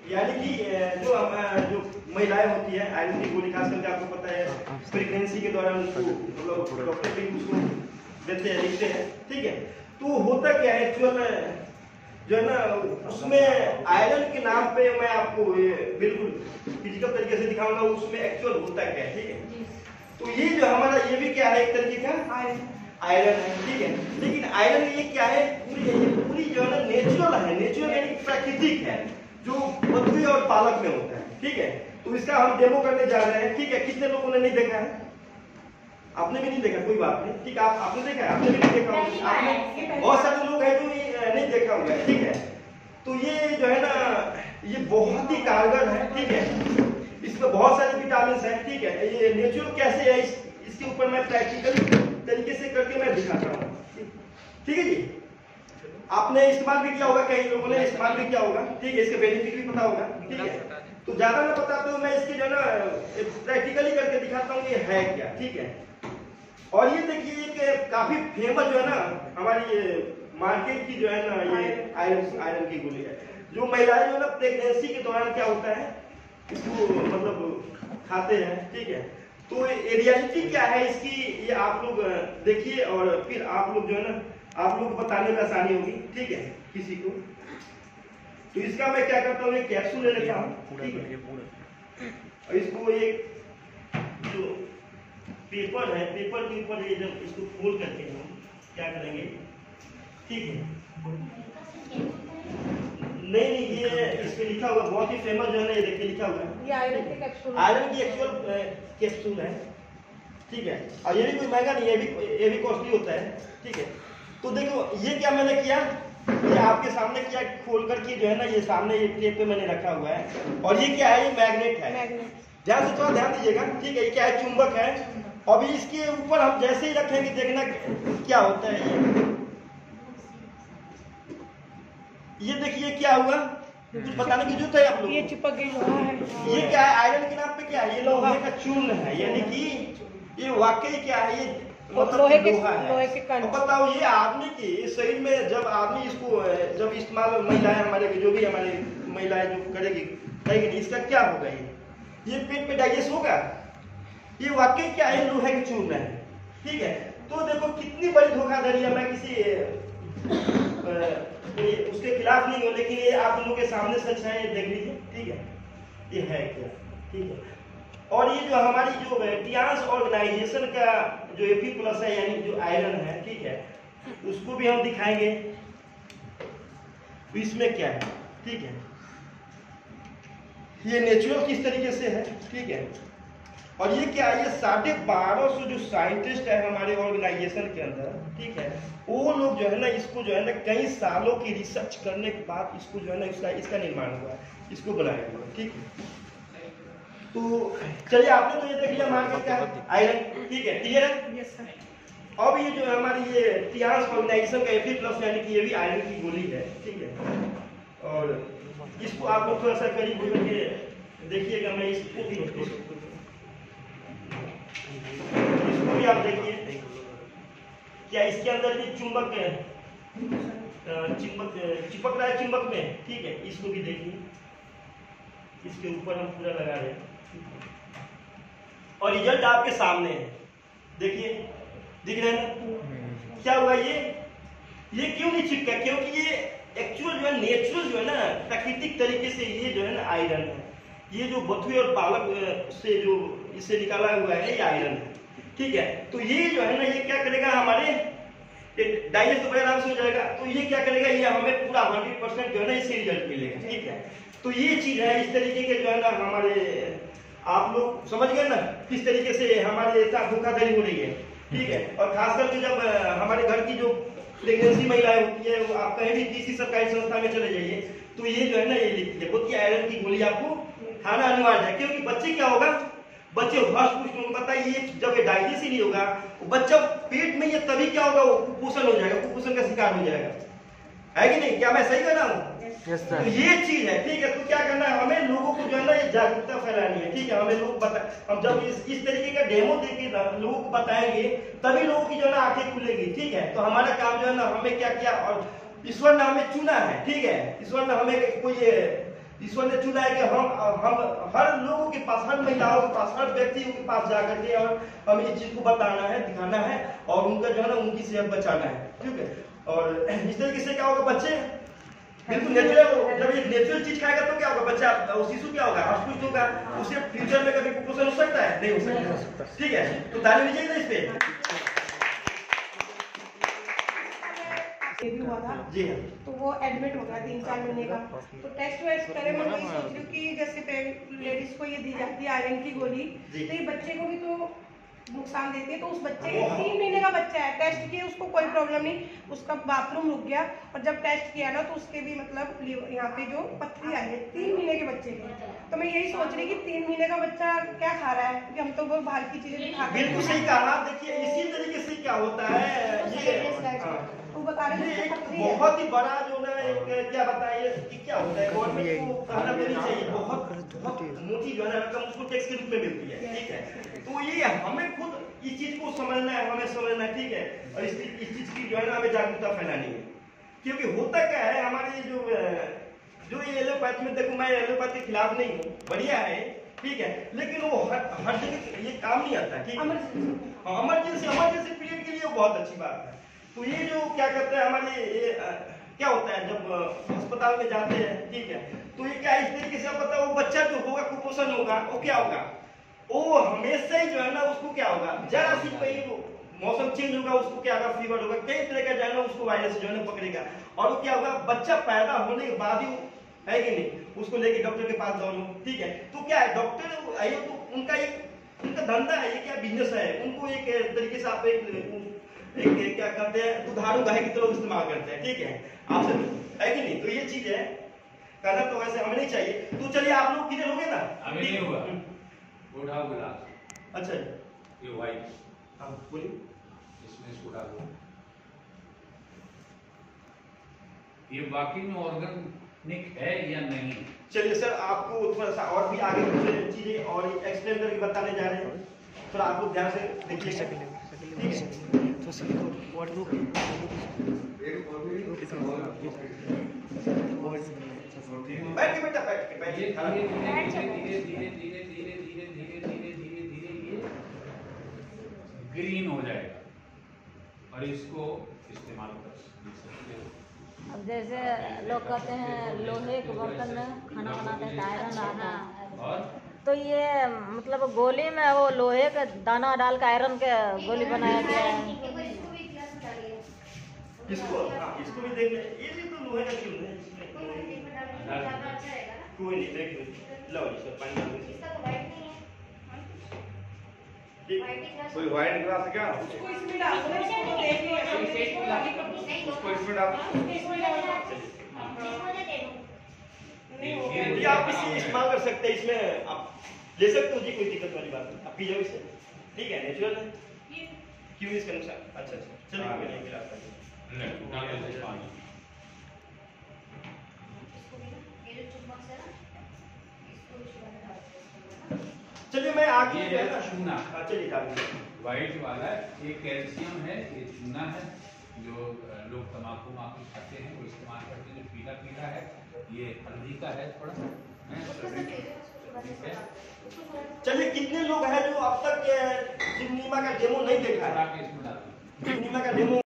यानी कि जो महिलाएं होती है आयरन की गोली खास करके आपको पता है प्रेगनेंसी के दौरान उसको मतलब डॉक्टर भी उसको देते हैं, लिखते हैं, ठीक है। तो होता क्या है एक्चुअल जो है ना उसमें आयरन के नाम पे मैं आपको बिल्कुल फिजिकल तरीके से दिखाऊंगा उसमें एक्चुअल होता क्या है, ठीक है। तो ये जो हमारा ये भी क्या है एक तरीके का आयरन है, ठीक है। लेकिन आयरन ये क्या है पूरी जो है ना नेचुरल है, नेचुरल यानी प्राकृतिक है जो पृथ्वी और पालक में होता है, ठीक है। तो इसका हम डेमो करने जा रहे हैं, ठीक है। कितने लोगों ने नहीं देखा है? आपने भी नहीं देखा, कोई बात नहीं, ठीक है। आपने देखा है? आपने भी नहीं देखा होगा, आपने बहुत सारे लोग हैं जो ये नहीं देखा हुआ है, ठीक है। तो ये जो है ना ये बहुत ही कारगर है, ठीक है। इसमें बहुत सारे विटामिन है, ठीक है। ये नेचुरल कैसे है इसके ऊपर मैं प्रैक्टिकल तरीके से करके मैं दिखाता हूँ, ठीक है जी। आपने इस्तेमाल भी किया होगा, कई लोगों ने इस्तेमाल भी किया होगा, ठीक है। इसके बेनिफिट भी पता होगा, ठीक है। तो ज्यादा ना बताते हुए मैं इसके जो है ना प्रैक्टिकली करके दिखाता हूँ ये है क्या, ठीक है। और ये देखिए एक काफी फेमस जो है ना हमारी ये मार्केट की जो है ना ये आयरन की गोली है जो महिलाएं जो है ना प्रेगनेंसी के दौरान क्या होता है इसको मतलब खाते हैं, ठीक है। तो रियलिटी क्या है इसकी ये आप लोग देखिए और फिर आप लोग जो है ना आप लोग बताने में आसानी होगी, ठीक है, किसी को। तो इसका मैं क्या करता हूँ एक कैप्सूल ले लेता हूँ, ठीक है। और इसको एक जो पेपर है पेपर के ऊपर ये जब इसको फोल्ड करके हम क्या करेंगे, ठीक है। नहीं ये इस पे लिखा हुआ बहुत ही फेमस जो है ना ये देखिए लिखा हुआ है ये आयरन की एक्चुअल कैप्सूल है, ठीक है। और ये भी कोई महंगा नहीं है, ये भी कॉस्टली होता है, ठीक है। तो देखो ये क्या मैंने किया ये आपके सामने किया खोल करके जो है ना ये सामने ये टेप पे मैंने रखा हुआ है। और ये क्या है ये मैग्नेट है, ध्यान से थोड़ा ध्यान दीजिएगा, ठीक है। ये क्या है चुंबक है। अभी इसके ऊपर हम जैसे ही रखेंगे देखना क्या होता है ये देखिए क्या हुआ कुछ बताने की जरूरत है आप लोग। ये चिपक गई लोहा है। ये क्या है आयरन के नाम पे क्या है ये लोहे का चूर्ण है, यानी कि ये वाकई क्या है ये मतलब लोहे के कण। बताओ ये आदमी की शरीर में जब आदमी इसको जब इस्तेमाल महिलाएं हमारे जो भी हमारी महिलाएं जो करेगी इसका क्या होगा ये पेट पे डाइजेस्ट होगा। ये वाकई क्या है लोहे के चूर्ण है, ठीक है। तो देखो कितनी बड़ी धोखाधड़ी है। मैं किसी उसके खिलाफ नहीं हूँ लेकिन ये आप लोगों के सामने सच है, ये देख लीजिए, ठीक है। ये है क्या, ठीक है। और ये जो हमारी जो टियान्स ऑर्गेनाइजेशन का जो Fe+ है यानी जो आयरन है, ठीक है, उसको भी हम दिखाएंगे तो इसमें क्या है, ठीक है। ये नेचुरल किस तरीके से है, ठीक है। और ये क्या है ये 1250 जो साइंटिस्ट है हमारे ऑर्गेनाइजेशन के अंदर, ठीक है, वो लोग जो है ना इसको जो है ना कई सालों की रिसर्च करने के बाद इसको जो है ना इसका निर्माण हुआ है, इसको बनाया हुआ है, ठीक है। तो चलिए आपने तो ये देख लिया मार्केट का आयरन, ठीक है, क्लियर है। Yes sir. अब ये जो है हमारी ये टियान्स ऑर्गेनाइजेशन का Fe+ यानी कि ये भी आयरन की गोली है, ठीक है। और इसको आप लोग थोड़ा सा करीब होकर के देखिएगा, मैं इसको भी आप देखिए क्या इसके अंदर भी चुंबक चिपक रहा है चुंबक में, ठीक है। इसको भी देखिए, इसके ऊपर हम पूरा लगा रहे हैं और रिजल्ट आपके सामने है, देखिए दिख रहे हैं क्या हुआ। ये क्यों नहीं चिपका, क्योंकि ये एक्चुअल जो है नेचुरल जो है ना प्राकृतिक तरीके से ये जो है ना आयरन है। ये जो बथुए और पालक से जो इससे निकाला हुआ है ये आयरन है, ठीक है। तो ये जो है ना ये क्या करेगा हमारे डाइजेस्ट तो आराम से हो जाएगा। तो ये क्या करेगा ये हमें पूरा 100% जो है ना इससे रिजल्ट मिलेगा, ठीक है। तो ये चीज है इस तरीके के जो है ना हमारे आप लोग समझ गए ना किस तरीके से हमारे साथ धोखाधड़ी हो रही है, ठीक है। और खास करके जब हमारे घर की जो प्रेगनेंसी महिलाएं होती है आप कहीं भी किसी सरकारी संस्था में चले जाइए तो ये जो है ना ये लिखती है बोलती है आयरन की गोली आपको खाना अनिवार्य है। क्योंकि बच्चे क्या होगा बच्चे हष्ट-पुष्ट पता है ये जब ये डाइजेस्ट ही नहीं होगा बच्चा पेट में ये तभी क्या होगा वो कुपोषण हो जाएगा, कुपोषण का शिकार हो जाएगा, है कि नहीं। क्या मैं सही कह रहा हूँ? तो ये चीज है, ठीक है। तो क्या करना है हमें लोगों को जो है ना ये जागरूकता फैलानी है, ठीक है। हमें लोग हम जब इस तरीके का डेमो देके लोगों को बताएंगे तभी लोगों की जो है ना आंखें खुलेगी, ठीक है। तो हमारा काम जो है ना हमें क्या किया और ईश्वर ने हमें चुना है, ठीक है। ईश्वर ने हमें कोई ईश्वर ने चुना है कि हम हर लोगों के पास, हर महिलाओं के पास, हर व्यक्तियों के पास जाकर के और हमें इस चीज को बताना है, दिखाना है और उनका जो है ना उनकी सेहत बचाना है, ठीक है। और इस तरीके से क्या होगा, बच्चे बिल्कुल नेचुरल, जब ये नेचुरल चीज खाएगा तो क्या होगा, बच्चा शिशु क्या होगा, हष्ट होगा, उसे फ्यूचर में कभी कुपोषण हो सकता है, नहीं हो सकता, ठीक है। तो ताली बजाइए ना इस पे। बेबी हुआ था जी हाँ। तो वो एडमिट हो गया 3-4 महीने का। तो टेस्ट वेस्ट करे, मैं वही सोच रही हूँ कि जैसे लेडीज को ये दी जाती है आयरन की गोली, तो ये बच्चे को भी तो नुकसान देती है। तो उस बच्चे के 3 महीने का बच्चा है, टेस्ट किए उसको कोई प्रॉब्लम नहीं, उसका बाथरूम रुक गया और जब टेस्ट किया ना तो उसके भी मतलब यहाँ पे जो पथरी आई है 3 महीने के बच्चे की। तो मैं यही सोच रही कि 3 महीने का बच्चा क्या खा रहा है, क्योंकि हम तो वो बाहर की चीजें खाते हैं। बिल्कुल सही कहा। देखिए इसी तरीके से क्या होता है, ये बता रहे ये एक बहुत ही बड़ा जो ना एक क्या बताइए कि क्या होता है, गवर्नमेंट को कहना देनी चाहिए, बहुत मोटी जो है ना रकम उसको टैक्स के रूप में मिलती है, ठीक है। तो ये हमें खुद इस चीज को समझना है, हमें समझना है, ठीक है। और इस चीज की जो है ना हमें जागरूकता फैलानी है, क्योंकि होता क्या है हमारे जो ये एलोपैथी में, देखो मैं एलोपैथी के खिलाफ नहीं हूँ, बढ़िया है, ठीक है, लेकिन वो हर जगह ये काम नहीं आता, ठीक है। इमरजेंसी पीरियड के लिए बहुत अच्छी बात है। तो ये जो क्या करते हैं हमारे क्या होता है जब अस्पताल में जाते हैं, ठीक है, तो ये क्या इस तरीके से पता है वो बच्चा जो होगा कुपोषण होगा, वो क्या होगा, वो हमेशा ही जो है ना उसको क्या होगा, जरा सी कहीं मौसम चेंज होगा उसको क्या होगा, फीवर होगा, कई तरह का जो है ना उसको वायरस जो है ना पकड़ेगा। और वो क्या होगा, बच्चा पैदा होने के बाद ही है कि नहीं, उसको लेके डॉक्टर के पास दौड़ो, ठीक है। तो क्या है, डॉक्टर आइए तो उनका धंधा है, ये क्या बिजनेस है, उनको एक तरीके से आप एक क्या करते हैं, दुधारू गाय की तरह इस्तेमाल करते हैं, ठीक है, आपसे है कि नहीं। तो ये चीज है, करना तो वैसे हमें नहीं चाहिए। तो चलिए आप लोग किधर हो गए ना, हमें नहीं हुआ, उठाओ गिलास। अच्छा ये वाइट, हाँ बोलिए, इसमें इसको डालो। ये वाकई में ऑर्गेनिक है या नहीं? चलिए सर आपको थोड़ा सा और भी आगे कुछ चीजें और एक्सप्लेन करके बताने जा रहे हैं, थोड़ा आपको ध्यान से देखिएगा, ठीक है। बैठ बेटा बैठ ये धीरे ग्रीन हो जाएगा और इसको इस्तेमाल कर सकते हो। अब जैसे लोग कहते हैं लोहे के बर्तन में खाना बनाते हैं आयरन आता है, और तो ये मतलब गोली में वो लोहे का दाना डाल के आयरन के गोली बनाया गया है। इसको भी देख ले, ये भी तो लोहे का क्यों है, कोई नहीं देख लो जी सर, पानी डाल कोई व्हाइट ग्लास है क्या? उसको इसमें डाल दो, इसको देख लिया, उसको इसमें डाल। ये आप इसे इस्तेमाल कर सकते हैं, इसमें आप ले सकते हो जी, कोई दिक्कत वाली बात नहीं, आप पी जाओ इसे, ठीक है, नेचुरल है, क्यों इसका नुकसान। अच्छा चलिए कोई नहीं, गिलास का पानी। चलिए मैं आगे ये है चूना, चलिए डालिए। व्हाइट वाला ये कैल्शियम है, ये चूना है, जो लोग तम्बाकू खाते हैं वो इस्तेमाल करते हैं। जो पीला पीला है ये हल्दी का है थोड़ा, ठीक है। चलिए कितने लोग हैं जो अब तक जिम नीमा का डेमो नहीं देखा है, इसमें डाल दो। जिम नीमा का डेमो